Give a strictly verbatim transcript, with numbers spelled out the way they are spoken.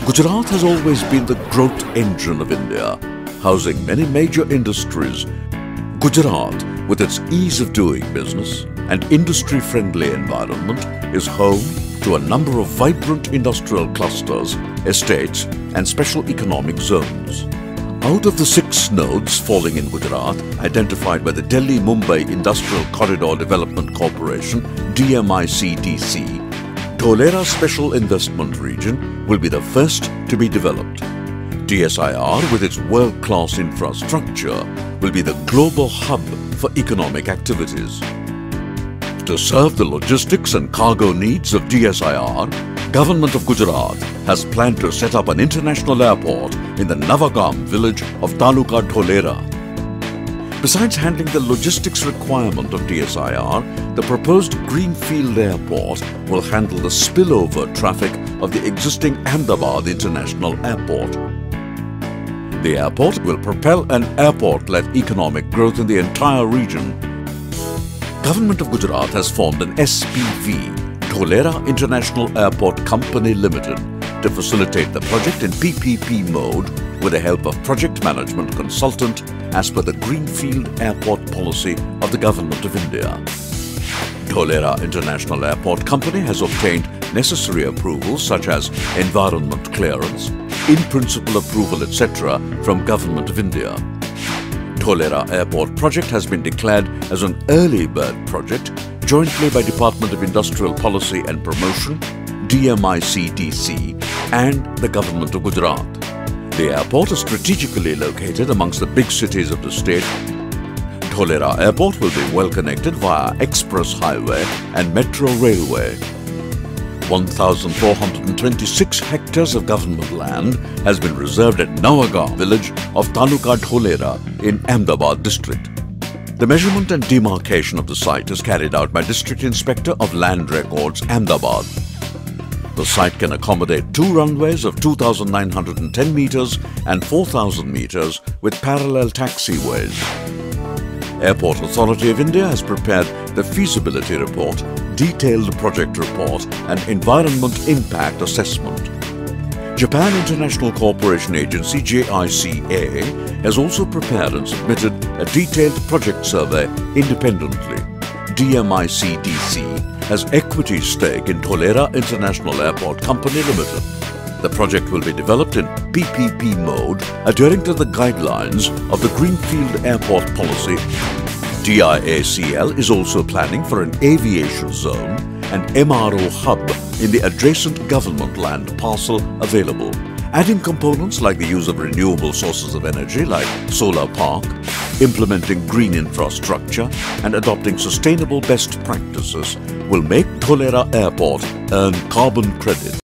Gujarat has always been the growth engine of India, housing many major industries. Gujarat, with its ease of doing business and industry-friendly environment, is home to a number of vibrant industrial clusters, estates and special economic zones. Out of the six nodes falling in Gujarat, identified by the Delhi-Mumbai Industrial Corridor Development Corporation, D M I C D C, Dholera Special Investment Region will be the first to be developed. D S I R, with its world-class infrastructure, will be the global hub for economic activities. To serve the logistics and cargo needs of D S I R, Government of Gujarat has planned to set up an international airport in the Navagam village of Taluka Dholera. Besides handling the logistics requirement of D S I R, the proposed Greenfield Airport will handle the spillover traffic of the existing Ahmedabad International Airport. The airport will propel an airport-led economic growth in the entire region. Government of Gujarat has formed an S P V, Dholera International Airport Company Limited, to facilitate the project in P P P mode with the help of project management consultant as per the Greenfield Airport policy of the Government of India. Dholera International Airport Company has obtained necessary approvals such as environment clearance, in-principle approval, et cetera from Government of India. Dholera Airport project has been declared as an early bird project jointly by Department of Industrial Policy and Promotion, D M I C D C and the Government of Gujarat. The airport is strategically located amongst the big cities of the state. Dholera Airport will be well connected via express highway and metro railway. one thousand four hundred twenty-six hectares of government land has been reserved at Navagam village of Taluka Dholera in Ahmedabad district. The measurement and demarcation of the site is carried out by District Inspector of Land Records, Ahmedabad. The site can accommodate two runways of two thousand nine hundred ten meters and four thousand meters with parallel taxiways. Airport Authority of India has prepared the feasibility report, detailed project report and environment impact assessment. Japan International Cooperation Agency J I C A has also prepared and submitted a detailed project survey independently. D M I C D C has equity stake in Dholera International Airport Company Limited. The project will be developed in P P P mode adhering to the guidelines of the Greenfield Airport Policy. D I A C L is also planning for an aviation zone and M R O hub in the adjacent government land parcel available, adding components like the use of renewable sources of energy like solar park, implementing green infrastructure and adopting sustainable best practices will make Dholera Airport earn carbon credit.